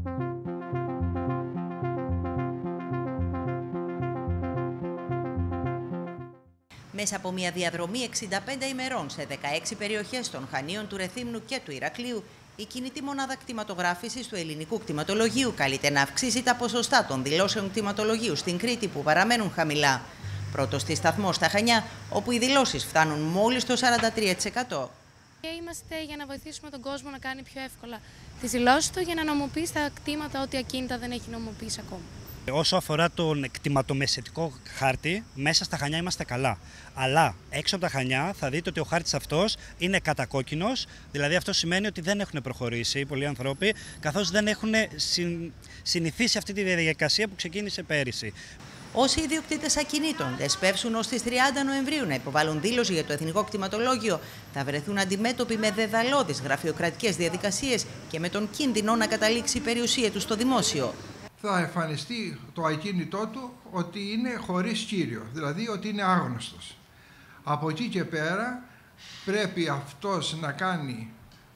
Μέσα από μια διαδρομή 65 ημερών σε 16 περιοχές των Χανίων, του Ρεθύμνου και του Ηρακλείου, η κινητή μονάδα κτηματογράφησης του ελληνικού κτηματολογίου καλείται να αυξήσει τα ποσοστά των δηλώσεων κτηματολογίου στην Κρήτη που παραμένουν χαμηλά. Πρώτος στη σταθμό στα Χανιά, όπου οι δηλώσεις φτάνουν μόλις το 43%. Είμαστε για να βοηθήσουμε τον κόσμο να κάνει πιο εύκολα τις δηλώσεις του για να νομοποιήσει τα κτήματα ό,τι ακίνητα δεν έχει νομοποιήσει ακόμα. Όσο αφορά τον κτηματομεσαιτικό χάρτη, μέσα στα Χανιά είμαστε καλά. Αλλά έξω από τα Χανιά θα δείτε ότι ο χάρτης αυτός είναι κατακόκκινος, δηλαδή αυτό σημαίνει ότι δεν έχουν προχωρήσει πολλοί άνθρωποι, καθώς δεν έχουν συνηθίσει αυτή τη διαδικασία που ξεκίνησε πέρυσι. Όσοι ιδιοκτήτες ακινήτων δεσπεύσουν ως τις 30 Νοεμβρίου να υποβάλουν δήλωση για το Εθνικό Κτηματολόγιο, θα βρεθούν αντιμέτωποι με δεδαλώδεις γραφειοκρατικές διαδικασίες και με τον κίνδυνο να καταλήξει η περιουσία του στο δημόσιο. Θα εμφανιστεί το ακίνητό του ότι είναι χωρίς κύριο, δηλαδή ότι είναι άγνωστος. Από εκεί και πέρα πρέπει αυτός να κάνει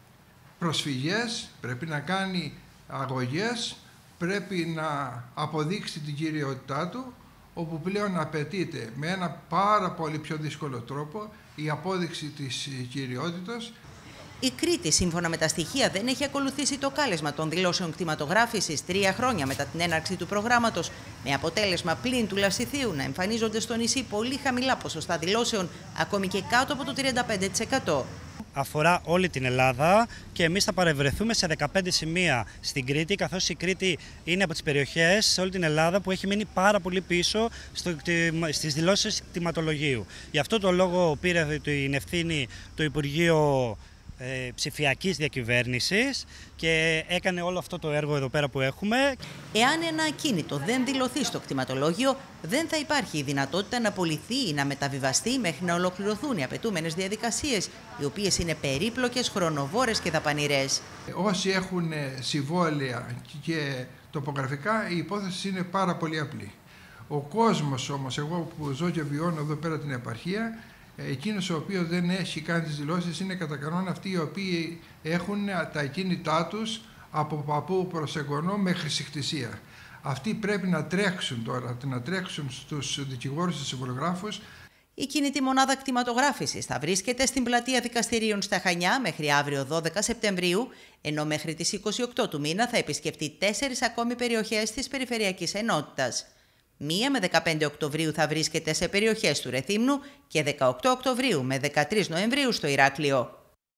προσφυγές, πρέπει να κάνει αγωγές, πρέπει να αποδείξει την κυριότητά του, όπου πλέον απαιτείται με ένα πάρα πολύ πιο δύσκολο τρόπο η απόδειξη της κυριότητας. Η Κρήτη, σύμφωνα με τα στοιχεία, δεν έχει ακολουθήσει το κάλεσμα των δηλώσεων κτηματογράφησης 3 χρόνια μετά την έναρξη του προγράμματος, με αποτέλεσμα πλην του Λαυσιθίου να εμφανίζονται στο νησί πολύ χαμηλά ποσοστά δηλώσεων, ακόμη και κάτω από το 35%. Αφορά όλη την Ελλάδα και εμείς θα παρευρεθούμε σε 15 σημεία στην Κρήτη, καθώς η Κρήτη είναι από τις περιοχές σε όλη την Ελλάδα που έχει μείνει πάρα πολύ πίσω στις δηλώσεις κτηματολογίου. Γι' αυτό το λόγο πήρε την ευθύνη το Υπουργείο Ψηφιακής Διακυβέρνησης και έκανε όλο αυτό το έργο εδώ πέρα που έχουμε. Εάν ένα ακίνητο δεν δηλωθεί στο κτηματολόγιο, δεν θα υπάρχει η δυνατότητα να πωληθεί ή να μεταβιβαστεί μέχρι να ολοκληρωθούν οι απαιτούμενες διαδικασίες, οι οποίες είναι περίπλοκες, χρονοβόρες και δαπανηρές. Όσοι έχουν συμβόλαια και τοπογραφικά, η υπόθεση είναι πάρα πολύ απλή. Ο κόσμος όμως, εγώ που ζω και βιώνω εδώ πέρα την επαρχία, εκείνος ο οποίος δεν έχει κάνει τις δηλώσεις είναι κατά κανόνα αυτοί οι οποίοι έχουν τα ακίνητά τους από παππού προς εγγονό με χρησικτησία. Αυτοί πρέπει να τρέξουν τώρα, να τρέξουν στους δικηγόρους και συμβολογράφους. Η κινητή μονάδα κτηματογράφησης θα βρίσκεται στην πλατεία δικαστηρίων στα Χανιά μέχρι αύριο 12 Σεπτεμβρίου, ενώ μέχρι τις 28 του μήνα θα επισκεφτεί 4 ακόμη περιοχές της Περιφερειακής Ενότητας. 1 με 15 Οκτωβρίου θα βρίσκεται σε περιοχές του Ρεθύμνου και 18 Οκτωβρίου με 13 Νοεμβρίου στο Ηράκλειο.